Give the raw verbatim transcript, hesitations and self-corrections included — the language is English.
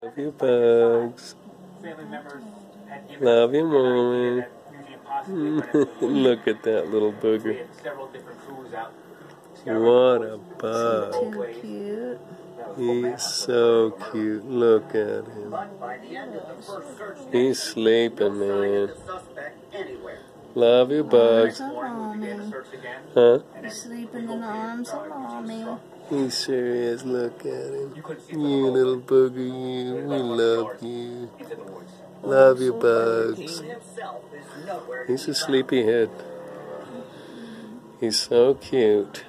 Love you, Bugs. Love you, Mommy. Look at that little booger. What a bug. Too cute. He's so cute. Look at him. He's sleeping, man. Love you, Bugs. Huh? He's sleeping in the arms of Mommy. He sure is. Look at him. You little booger, you. We love you. Love you, Bugs. He's a sleepyhead. He's so cute.